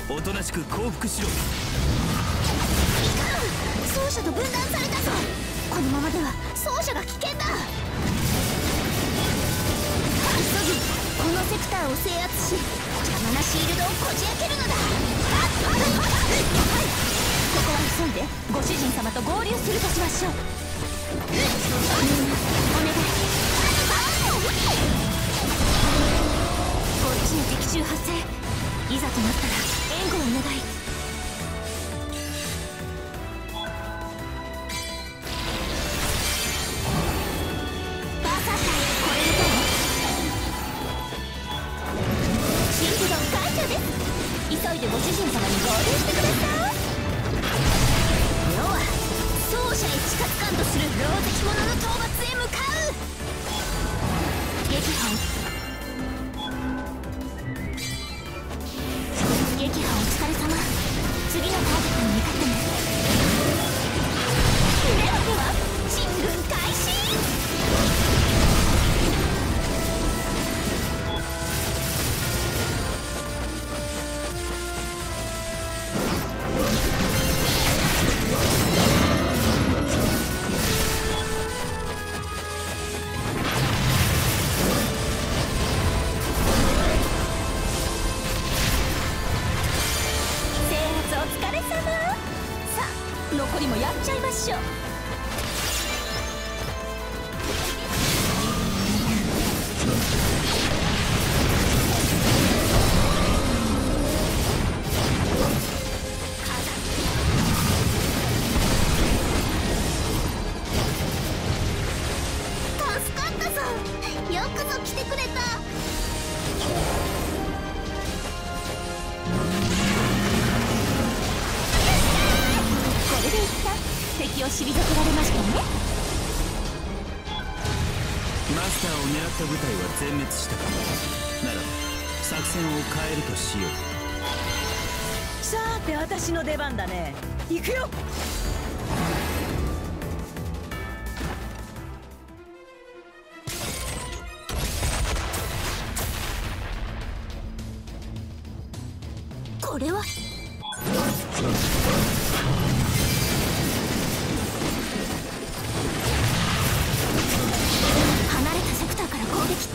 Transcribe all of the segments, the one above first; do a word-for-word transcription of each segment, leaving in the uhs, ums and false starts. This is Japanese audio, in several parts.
おとなしく降伏しろ。 奏者と分断されたぞ。このままでは奏者が危険だ。急ぎこのセクターを制圧し、邪魔なシールドをこじ開けるのだ。ここは急いでご主人様と合流するとしましょう。みんなお願い。こっちに敵襲発生。いざとなったら援護をお願い。バーサー隊これでどう？シールド解除です。急いでご主人様に合流してください。要は奏者へ近づかんとする狼藉者の討伐へ向かう。撃破撃破お疲れ様。次のターゲットに向かってね。ではでは進軍開始。残りもやっちゃいましょう。助かったぞ。よくぞ来てくれた。これで一旦敵を退けられましたね。 マスターを狙った部隊は全滅したか。ならば作戦を変えるとしよう。 さて私の出番だね。行くよ。 これは離れたセクターから攻撃って。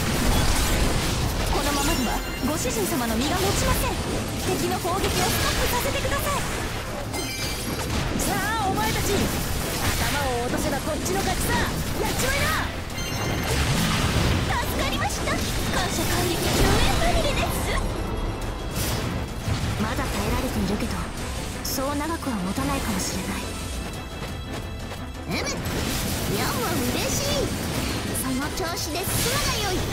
このままではご主人様の身が持ちません。敵の攻撃をストップさせてください。 さあお前たち、頭を落とせばこっちの勝ちさ。やっちまいな。 助かりました。感謝感激救援ファミリです。まだ耐えられているけど、そう長くは持たないかもしれない。うむ、妙は嬉しい。その調子で進むがよい。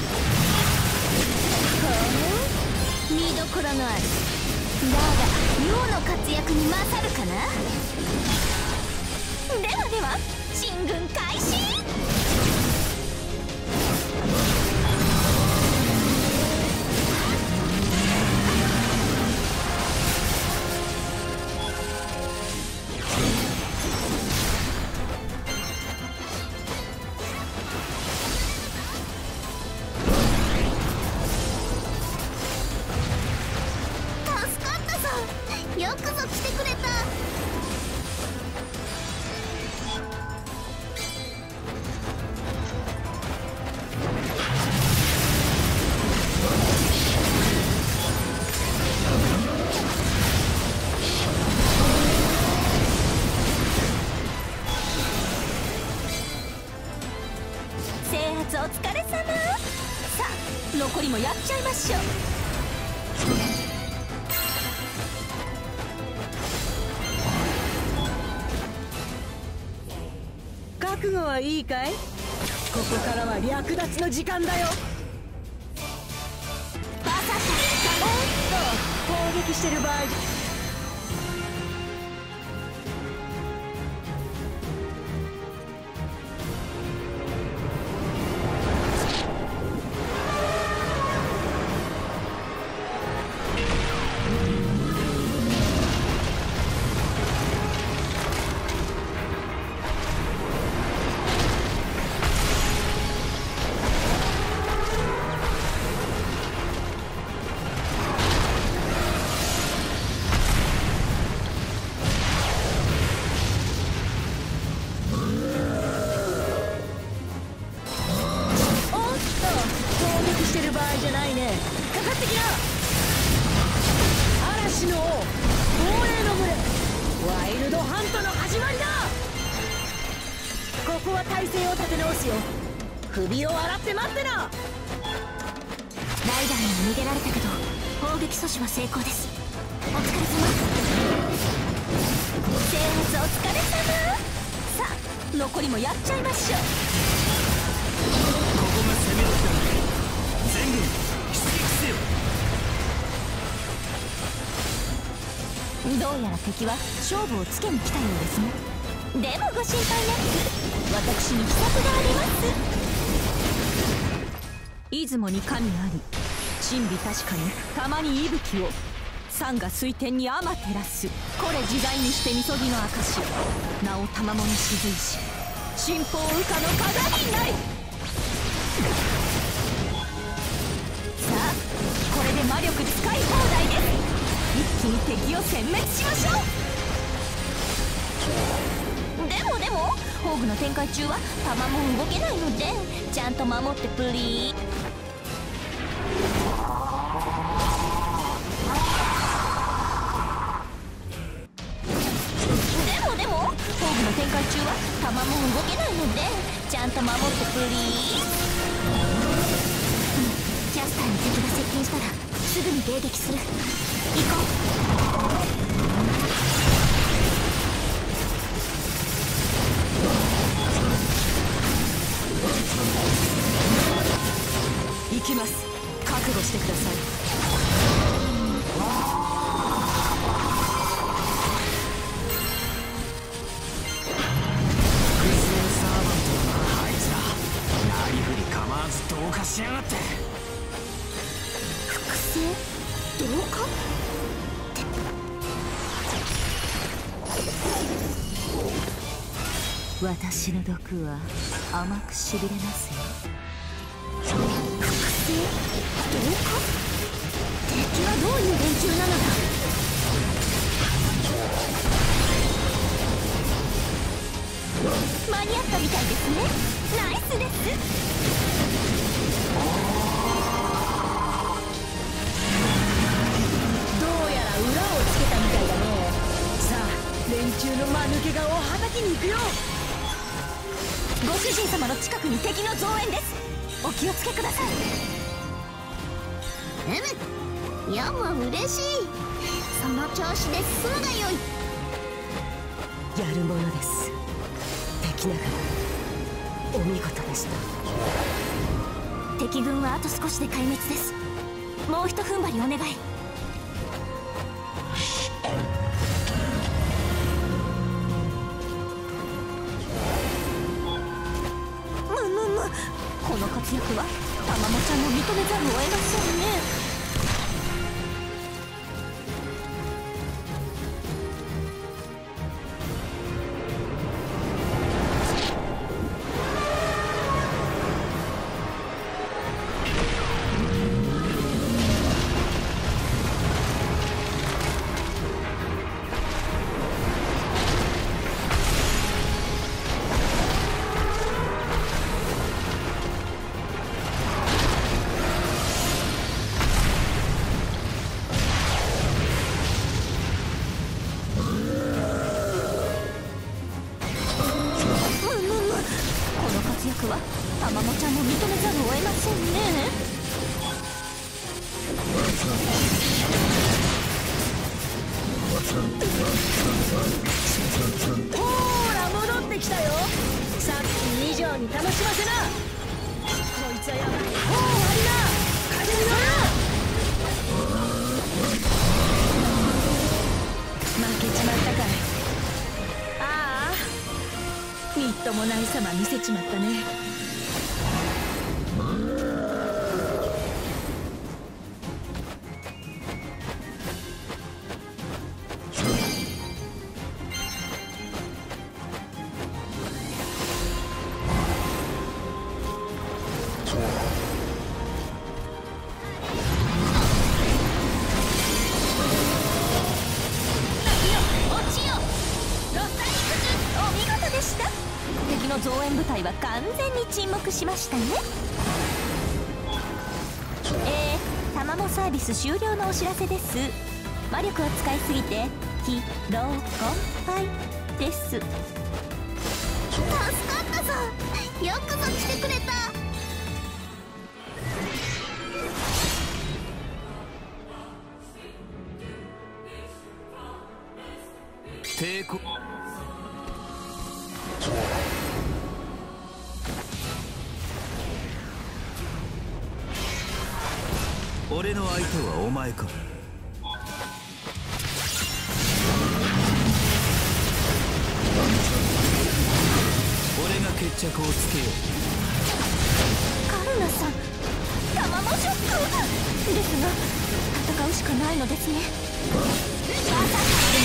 ほう、見どころのある。だが妙の活躍に勝るかな。ではでは進軍開始。よくぞ来てくれた。制圧お疲れ様。さあ残りもやっちゃいましょう。 覚悟はいいかい？ここからは略奪の時間だよ。 バサッおっと攻撃してる場合。 ってきな。嵐の王、亡霊の群れ、ワイルドハントの始まりだ。ここは体勢を立て直すよ。首を洗って待ってな。 ライダーに逃げられたけど砲撃阻止は成功です。お疲れ様。生活お疲れ様。さあ残りもやっちゃいましょう。 ここが攻め時だ。全軍出撃せよ。 どうやら敵は勝負をつけに来たようですね。でもご心配なく、私に秘策があります。 出雲に神あり、神美確かにたまに息吹を、山河水天に天照らす。これ自在にしてみそぎの証、名を賜物静石、神宝羽化の鏡なり。さあこれで魔力使い放題です。一気に敵を殲滅しましょう。でもでも宝具の展開中は弾も動けないのでちゃんと守ってプリー。でもでも宝具の展開中は弾も動けないのでちゃんと守ってプリー。キャスターに敵が接近したらすぐに迎撃する。行こう。行きます。覚悟してください。 複製サーバントだなあいつら。なりふり構わず同化しやがって。 複製同化私の毒は甘くしびれますよ。 複製同化。敵はどういう連中なのだ。間に合ったみたいですね。ナイスです。 どうやら裏をつけたみたいだね。さあ連中の間抜け顔をはたきに行くよ。 ご主人様の近くに敵の増援です。お気をつけください。うむ、やも嬉しい。その調子で進むがよい。 やるものです。敵ながらお見事でした。 敵軍はあと少しで壊滅です。もうひと踏ん張りお願い。むむむ、この活躍はたまもちゃんも認めざるを得ませんね。はたまもちゃんも認めざるを得ませんね。 ほーら戻ってきたよ。さっき以上に楽しませな。こいつはやばい。ほう終わりな。風に乗る。負けちまったかい。ああみっともない様見せちまったね。 敵の増援部隊は完全に沈黙しましたね。えー、たまマモサービス終了のお知らせです。魔力を使いすぎて疲労困憊です。 助かったぞ。よくぞ来てくれた。 抵抗。俺の相手はお前か。俺が決着をつけよう。 カルナさん、タマモショックですが戦うしかないのですね。戦うしかない。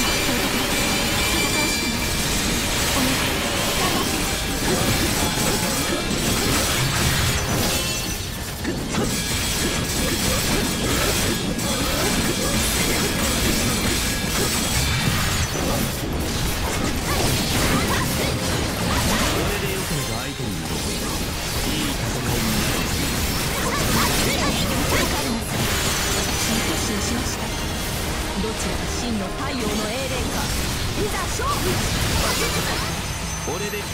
お願い。 俺でよければ相手になろう。いい戦いになる。 私決心しました。どちらが真の太陽の英霊か、いざ勝負。 俺で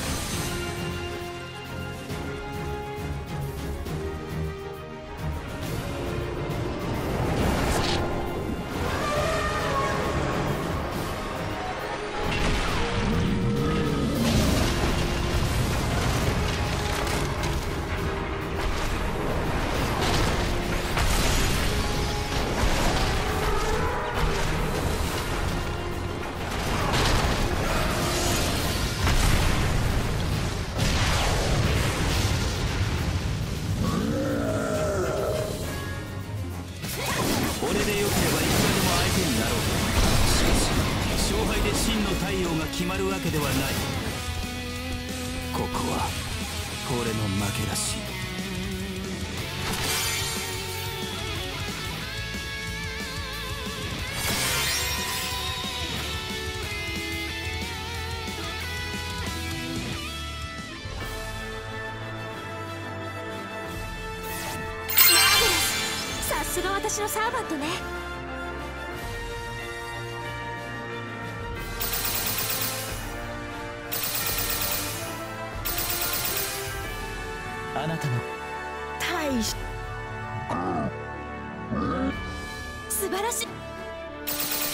俺でよければいくらでも相手になろう。しかし勝敗で真の太陽が決まるわけではない。ここは俺の負けらしい。 さすが私のサーバントね。 あなたの大し素晴らしい。